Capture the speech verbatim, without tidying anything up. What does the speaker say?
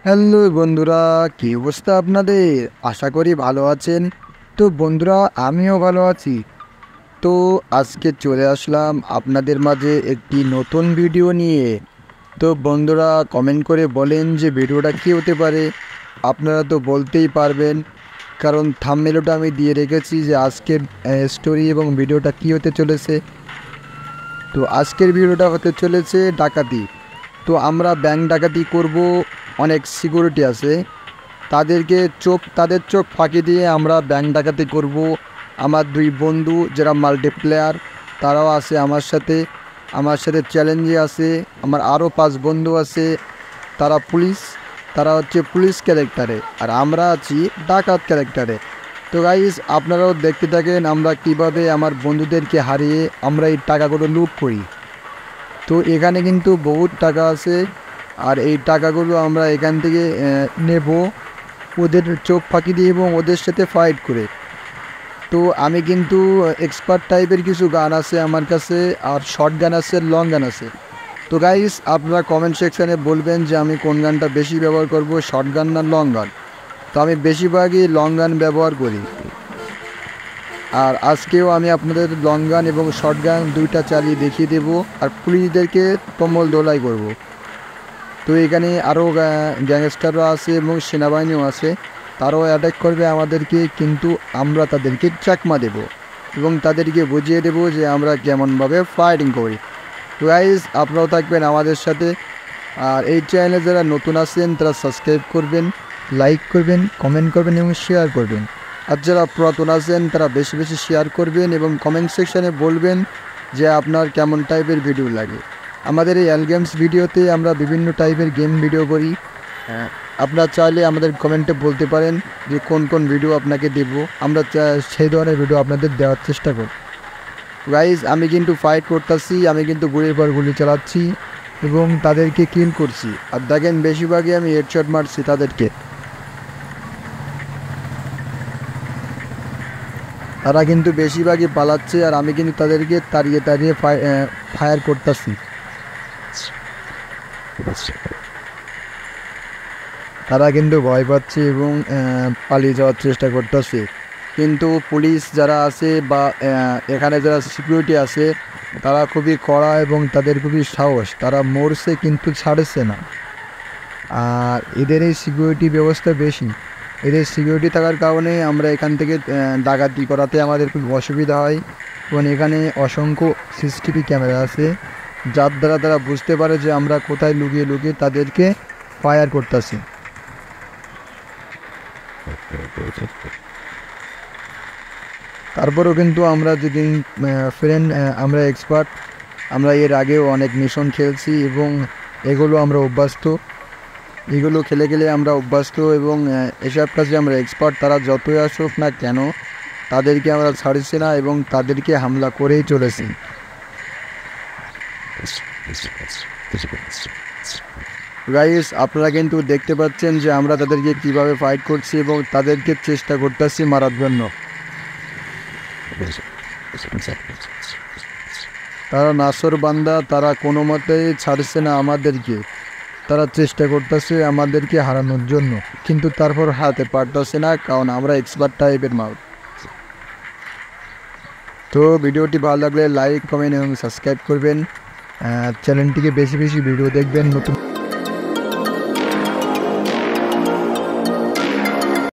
Hello বন্ধুরা, কী অবস্থা আপনাদের? আশা করি ভালো আছেন। তো বন্ধুরা, আমিও ভালো আছি। তো আজকে চলে আসলাম আপনাদের মাঝে একটি নতুন ভিডিও নিয়ে। তো বন্ধুরা, কমেন্ট করে বলেন যে ভিডিওটা কী হতে পারে। আপনারা তো বলতেই পারবেন, কারণ থাম্বনেলটা আমি দিয়ে রেখেছি যে আজকের স্টোরি এবং ভিডিওটা কী হতে চলেছে। তো আজকের ভিডিওটা হতে চলেছে ডাকাতি। তো আমরা ব্যাংক ডাকাতি করব। অনেক সিকিউরিটি আছে, তাদেরকে চোখ তাদের চোখ ফাঁকি দিয়ে আমরা ব্যাংক ডাকাতি করব। আমার দুই বন্ধু যারা মাল্টিপ্লেয়ার, তারাও আছে আমার সাথে আমার সাথে চ্যালেঞ্জে আছে। আমার আরও পাঁচ বন্ধু আছে, তারা পুলিশ তারা হচ্ছে পুলিশ ক্যারেক্টারে, আর আমরা আছি ডাকাত ক্যারেক্টারে। তো গাইস, আপনারাও দেখতে থাকেন আমরা কিভাবে আমার বন্ধুদেরকে হারিয়ে আমরা এই টাকাগুলো লুট করি। তো এখানে কিন্তু বহুত টাকা আছে, আর এই টাকাগুলো আমরা এখান থেকে নেব ওদের চোখ ফাঁকি দিয়ে এবং ওদের সাথে ফাইট করে। তো আমি কিন্তু এক্সপার্ট টাইপের কিছু গান আছে আমার কাছে, আর শর্ট গান আছে, লং গান আছে। তো গাইস, আপনারা কমেন্ট সেকশানে বলবেন যে আমি কোন গানটা বেশি ব্যবহার করব, শর্ট গান না লং গান। তো আমি বেশিরভাগই লং গান ব্যবহার করি, আর আজকেও আমি আপনাদের লং গান এবং শর্ট গান দুইটা চালিয়ে দেখিয়ে দেব, আর পুলিশদেরকে তম্বল দোলাই করব। তো এখানে আরও গ্যাংস্টাররা আছে এবং সেনাবাহিনীও আছে, তারাও অ্যাটাক করবে আমাদেরকে, কিন্তু আমরা তাদেরকে চাকমা দেব এবং তাদেরকে বুঝিয়ে দেব যে আমরা কেমনভাবে ফাইটিং করি। তো গাইজ, আপনারাও থাকবেন আমাদের সাথে, আর এই চ্যানেলে যারা নতুন আছেন তারা সাবস্ক্রাইব করবেন, লাইক করবেন, কমেন্ট করবেন এবং শেয়ার করবেন। আর যারা পুরাতন আছেন তারা বেশি বেশি শেয়ার করবেন এবং কমেন্ট সেকশানে বলবেন যে আপনার কেমন টাইপের ভিডিও লাগে। আমাদের এই এল গেমস ভিডিওতে আমরা বিভিন্ন টাইপের গেম ভিডিও করি। আপনারা চাইলে আমাদের কমেন্টে বলতে পারেন যে কোন কোন ভিডিও আপনাকে দেব, আমরা সেই ধরনের ভিডিও আপনাদের দেওয়ার চেষ্টা করি। গাইজ, আমি কিন্তু ফাইট করতেছি, আমি কিন্তু গুলির পর গুলি চালাচ্ছি এবং তাদেরকে কিল করছি। আর দেখেন, বেশিরভাগই আমি হেডশট মারছি তাদেরকে। তারা কিন্তু বেশিরভাগই পালাচ্ছে, আর আমি কিন্তু তাদেরকে তাড়িয়ে তাড়িয়ে ফায়ার করতেছি। তারা কিন্তু ভয় পাচ্ছে এবং পালিয়ে যাওয়ার চেষ্টা করতেছে, কিন্তু পুলিশ যারা আছে বা এখানে যারা সিকিউরিটি আছে তারা খুবই কড়া এবং তাদের খুবই সাহস, তারা মরছে কিন্তু ছাড়ছে না। আর এদের এই সিকিউরিটি ব্যবস্থা বেশি, এদের সিকিউরিটি থাকার কারণে আমরা এখান থেকে ডাকাতি করাতে আমাদের খুব অসুবিধা হয়। এবং এখানে অসংখ্য সিসিটিভি ক্যামেরা আছে, যার দ্বারা তারা বুঝতে পারে যে আমরা কোথায় লুকিয়ে লুকিয়ে তাদেরকে ফায়ার করতেছি। তারপরেও কিন্তু আমরা যদি ফ্রেন্ড, আমরা এক্সপার্ট, আমরা এর আগেও অনেক মিশন খেলছি এবং এগুলো আমরা অভ্যস্ত, এগুলো খেলে গেলে আমরা অভ্যস্ত এবং এসব কাজে আমরা এক্সপার্ট। তারা যতই আসুক না কেন তাদেরকে আমরা ছাড়ছি না এবং তাদেরকে হামলা করেই চলেছি। গাইস, আপনারা কিন্তু দেখতে পাচ্ছেন যে আমরা তাদেরকে কিভাবে ফাইট করছি এবং তাদেরকে চেষ্টা করতেছি মারার জন্য। তারা নাসর বান্দা, তারা কোনো মতেই ছাড়ছে না আমাদেরকে, তারা চেষ্টা করতেছে আমাদেরকে হারানোর জন্য, কিন্তু তারপর হারাতে পারতেছে না, কারণ আমরা এক্সপার্ট টাইপের মাল। তো ভিডিওটি ভালো লাগলে লাইক, কমেন্ট এবং সাবস্ক্রাইব করবেন। চ্যানেলটিকে বেশি বেশি ভিডিও দেখবেন, নতুন